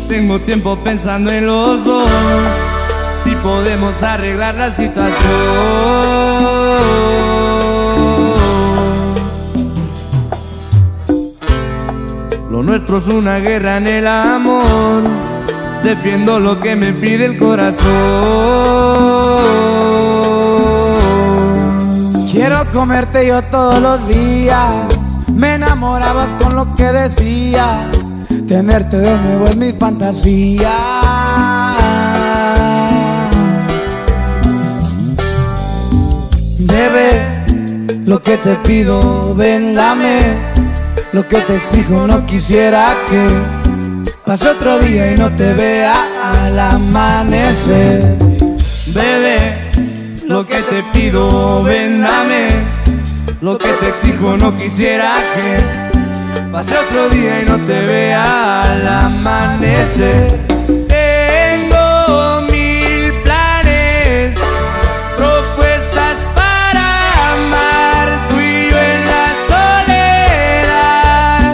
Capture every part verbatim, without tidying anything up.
Tengo tiempo pensando en los dos, si podemos arreglar la situación. Lo nuestro es una guerra en el amor, defiendo lo que me pide el corazón. Quiero comerte yo todos los días, me enamorabas con lo que decías, tenerte de nuevo es mi fantasía. Bebé, lo que te pido, ven, dame. Lo que te exijo, no quisiera que pase otro día y no te vea al amanecer. Bebé, lo que te pido, ven, dame. Lo que te exijo, no quisiera que pase otro día y no te vea al amanecer. Tengo mil planes, propuestas para amar, tú y yo en la soledad.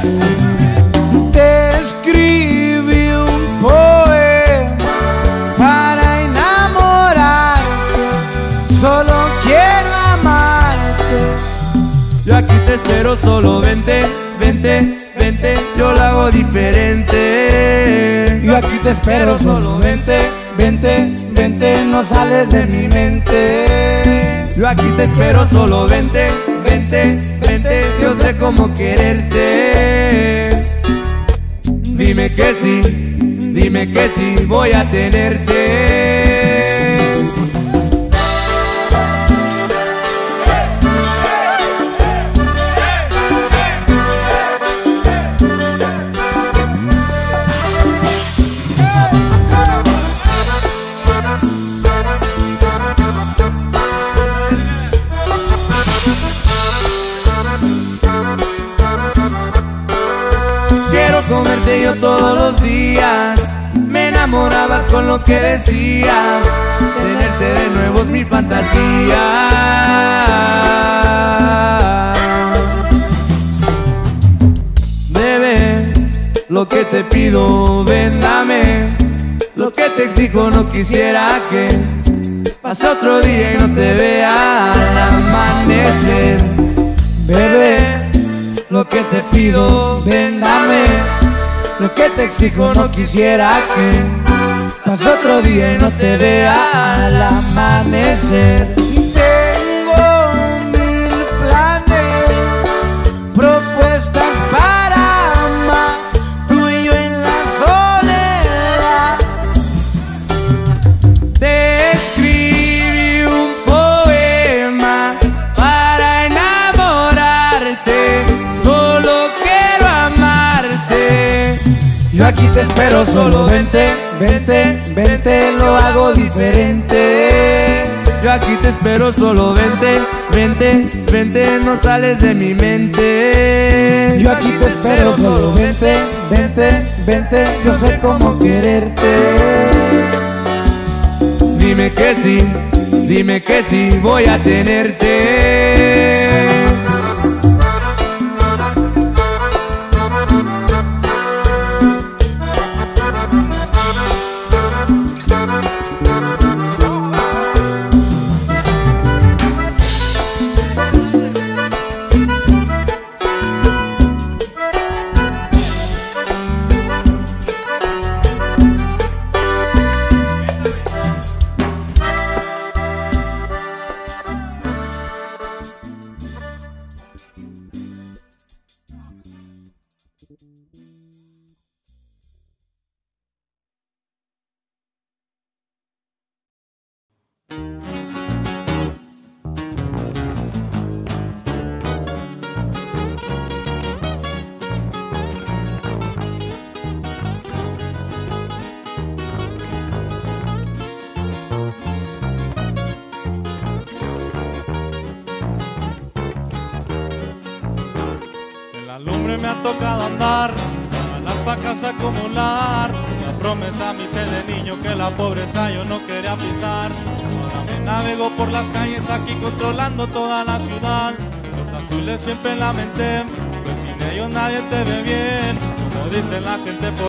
Te escribí un poema para enamorarte, solo quiero amarte. Yo aquí te espero, solo vente, vente, vente, yo lo hago diferente. Yo aquí te espero, solo vente, vente, vente, no sales de mi mente. Yo aquí te espero, solo vente, vente, vente, yo sé cómo quererte. Dime que sí, dime que sí, voy a tenerte. Quiero comerte yo todos los días, me enamorabas con lo que decías, tenerte de nuevo es mi fantasía. Bebé, lo que te pido, ven, dame. Lo que te exijo, no quisiera que pase otro día y no te vea al amanecer. Bebé, lo que te pido, ven, dame. Lo que te exijo, no quisiera que pase otro día y no te vea al amanecer. Tengo mil planes, propuestas para amar, tú y yo en la soledad. Te escribí un poema para enamorarte, solo quiero amarte. Yo aquí te espero, solo vente, vente, vente, lo hago diferente. Yo aquí te espero, solo vente, vente, vente, no sales de mi mente. Yo aquí te espero, solo vente, vente, vente, yo sé cómo quererte. Dime que sí, dime que sí, voy a tenerte. Lumbre me ha tocado andar, ganas pa' casa acumular. Una promesa me hice de niño que la pobreza yo no quería pisar. Ahora me navego por las calles aquí controlando toda la ciudad. Los azules siempre en la mente, pues sin ellos nadie te ve bien, como dice la gente por